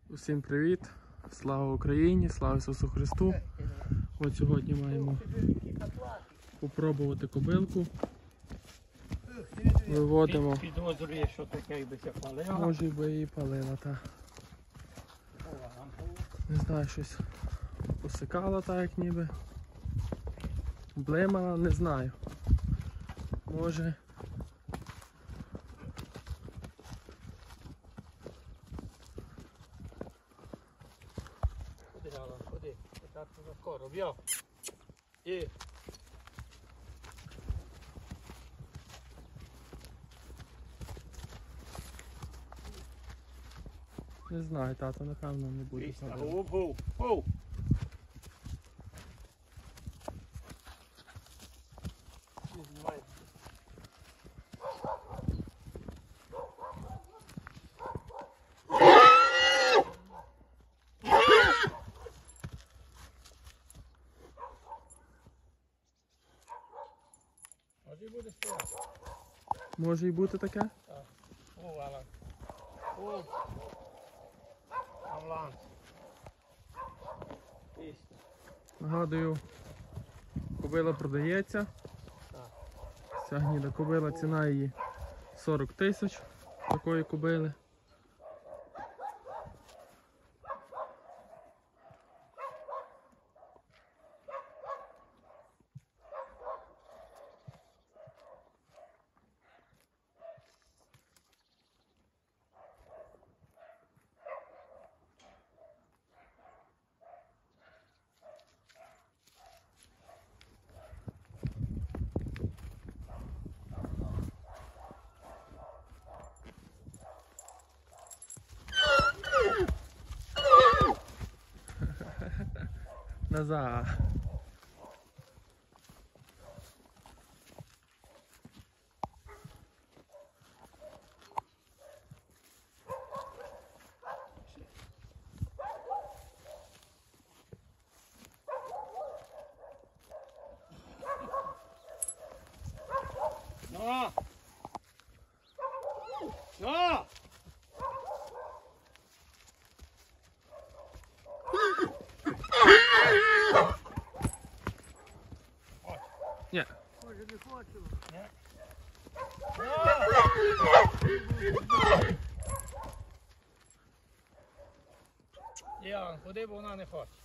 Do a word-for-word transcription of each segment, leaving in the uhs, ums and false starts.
Усім привіт! Слава Україні! Слава Ісусу Христу! От сьогодні маємо попробувати кобилку. Виводимо. Підозрює, що таке би це палила. Може би її палила, та. Не знаю, щось посикала так, як ніби. Блимала, не знаю. Може. Ходи, Алан, ходи. Так вже скоро, б'є. І. Не знаю, тато, напевно, не буде. Гоу, гоу, гоу. Може і буде стояти. Може і бути таке? Так. О, Алан. О. Алан. Пісня. Нагадую, кобила продається. Так. Ця гніда кобила, ціна її сорок тисяч такої кобили. Назад. На! На! Ні. Може не хочу. Ні. Ян, куди б вона не хоче.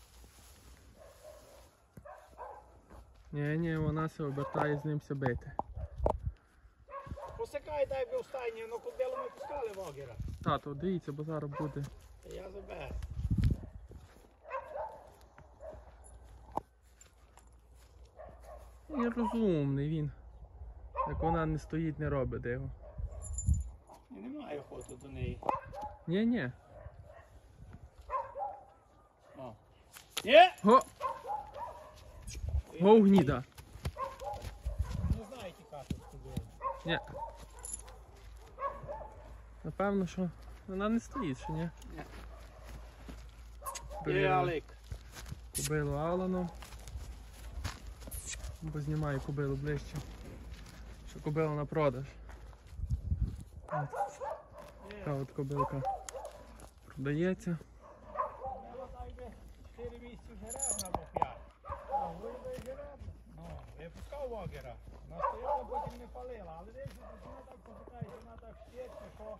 Ні, ні, вона се обертає з ним се бити. Посикай, дай би в стайні, ну кобилу ми пускали вогера. Тато, дивіться, бо зараз буде. Я заберу. Він розумний він. Як вона не стоїть, не робить його. Я не маю охоти до неї. Ні, ні. О. Є! Го! Го, гніда. Не знаю тікати з кобилу. Ні. Напевно, що вона не стоїть, що ні? Ні. Є, Перевірили Алик. кобилу Алану. Бо знімаю кобилу ближче. Що кобила на продаж. От. Така от кобилка продається. Кобила дай би чотири місяці жеребна або п'ять. А вийде жеребна. Ну, я пускав вогера. Вона стояла, потім не палила. Але десь вона так посикає, вона так щетне, що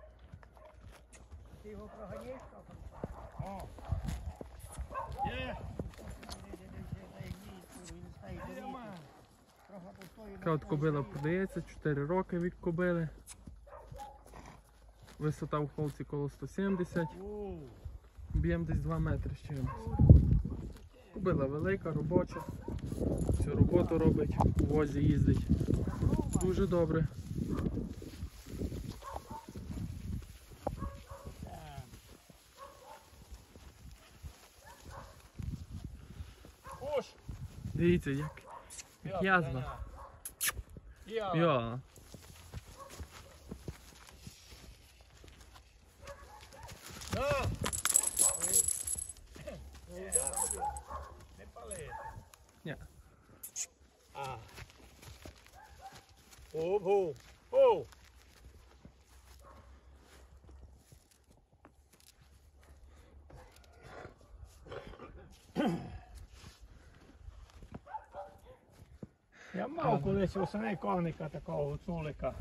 ти його проганяєш, що там. О. Є. Така от кобила продається, чотири роки від кобили. Висота в холці коло сто сімдесят. Об'єм десь два метри з чимось. Кобила велика, робоча. Всю роботу робить, у возі їздить. Дуже добре. Дивіться, як, як язва. Йо. Не пали. Ні. А. Оу, оу. Я мав колись восени коника такого гуцулика.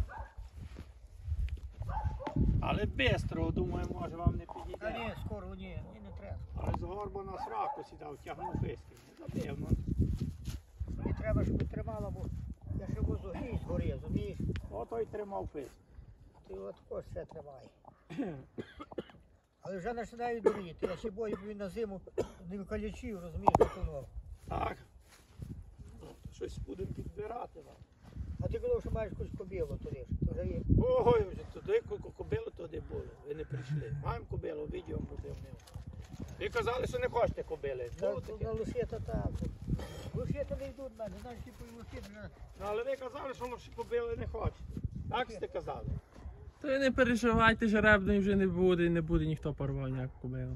Але бистро, думаю, може вам не Та підійде. ні, скоро ні, ні, не треба. Але з горбу на сраку сідав, тягнув фиски. Забив, ну. Мені треба, щоб тримала, бо я ще возу грізь згорів, розумієш? Ото й тримав фиски. Ти от також все тримає. Але вже починаю дуріти. Я ще бою, бо він на зиму не калічів, розумієш, потонув. Так. Ну, то щось будемо підбирати вам. А ти казав, що маєш якусь кобілу туди ж. То вже є. Ой, вже туди ку- кобилу туди було. Ви не прийшли. Маємо кобилу, відео будемо. Ви казали, що не хочете кобили. На, Було таке? на лошета так. Лошета не йдуть в мене, знаєш, типу і лошета вже. Ну, але ви казали, що лише кобили не хочете. Так сте казали? То ви не переживайте, жеребної вже не буде, і не буде ніхто порвав ніяку кобилу.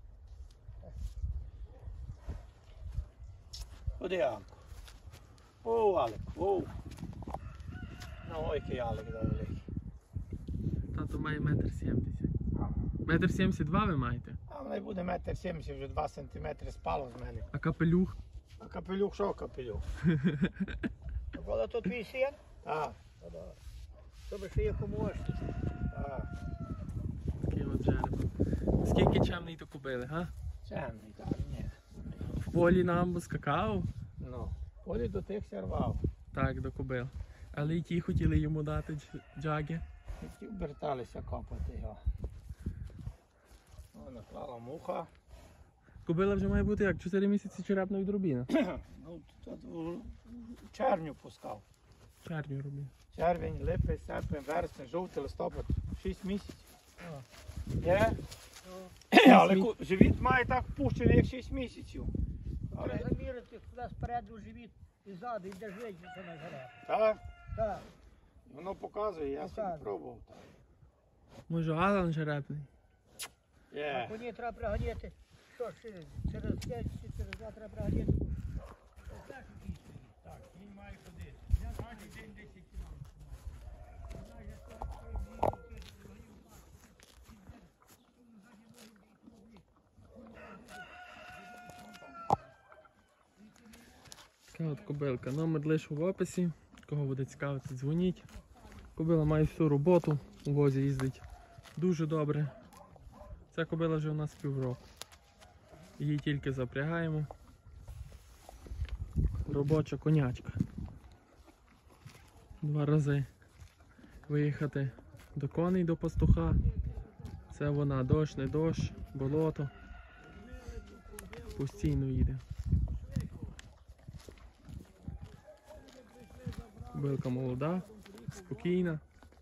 Ходи, Анко. О, Алек, о. Ну, ой, який Алек великий. Тато має метр сімдесят. Метр сімдесят два ви маєте? А в неї буде метр сімдесят, вже два сантиметри спало з мене. А капелюх? А капелюх, що капелюх? Коли то твій син, Так, то да. Тобі ще є кому ось. так. Такий от жереб. Скільки чемний то кобили, га? Чемний, так, ні. В полі нам скакав? Ну, полі до тих ся рвав. Так, до кобил. Але й ті хотіли йому дати дж- джаги. І ті оберталися копати його. О, наклала муха. Кобила вже має бути як чотири місяці черепної дробіна. Ну, тут у червню пускав. Черню робі. Червень, липень, серпень, вересень, жовтий, листопад. Шість місяців. О. Є? Ну, Але ку- живіт має так пущений, як шість місяців. Але, треба замірити, куди спереду живіт і ззаду, і де життя це на гора. так, Так. воно показує, я собі Показує. пробував. Так. Може Алан жеребний? А Є. коні треба приганяти. Що ж, через- через п'ять чи через два треба приганяти. Так, він має ходити. Я кожен день десять кілометрів. Така от кобилка. Номер лише в описі. Кого буде цікавити, дзвоніть. Кобила має всю роботу, у возі їздить дуже добре. Ця кобила вже у нас півроку. Її тільки запрягаємо. Робоча конячка. Два рази виїхати до коней, до пастуха. Це вона, дощ, не дощ, болото. Постійно їде. Кобилка молода, спокійна.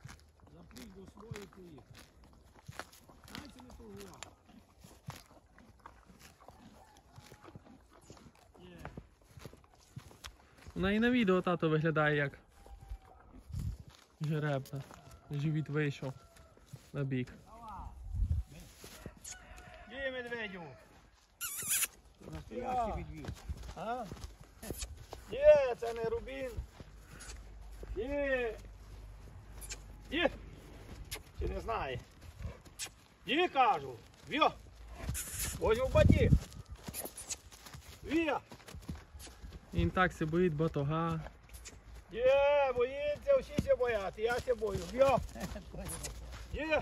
Вона і на відео тато виглядає як жеребна. Живіт вийшов на бік. Є медведю. Настоящий відвід. А? Є, це не рубін. Є. Є. Чи не знає? Є, кажу. В'я. Ось у баді. В'я. Він так се боїть батога. Є, боїться, всі ся боять, я ся бою. В'я. Є.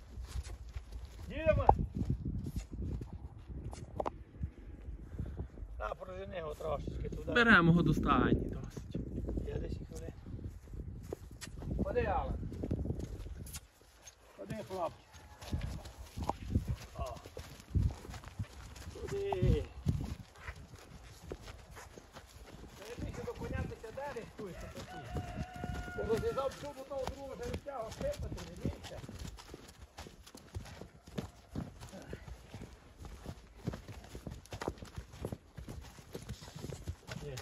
Є, ма. На, прожени його трошечки туди. Беремо його до стайні досить. Я десь їх ходи. Ходи, Алан. Ходи, хлопче. О. Ходи. Та я ще до коня ти сяде, рихтуйся такі. Ти розв'язав шубу того другого жеребця, осипати, не бійся. Є.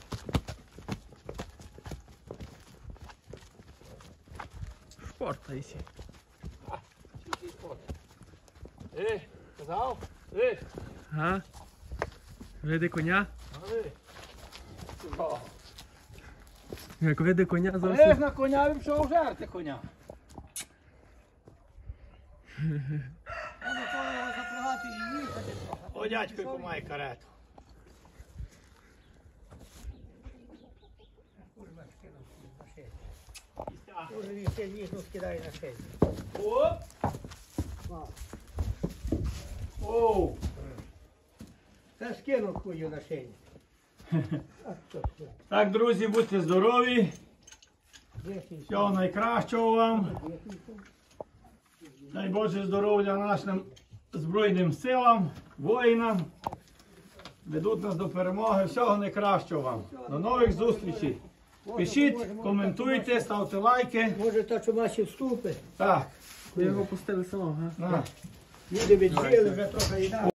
Шпортайся. А, чий спорт. Е, казав? Е, Га? Види коня? гали. О. Як види коня Леж зовсім. на коня, він пішов жерти коня. Треба того його запрягати і їхати трохи. О, дядько, яку має карету. Може він ще ніжно скидає на шею. Оп! Мало. Оу! Та скинув хую на шею. А, що це? Так, друзі, будьте здорові. Десять. Всього найкращого вам. Дай Боже здоров'я нашим Збройним силам, воїнам. Ведуть нас до перемоги. Всього найкращого вам. До нових зустрічей. Пишіть, коментуйте, ставте лайки. Може, та чумачі вступи. Так, Ви його пустили самого, га? на. Люди віджили вже трохи інакше.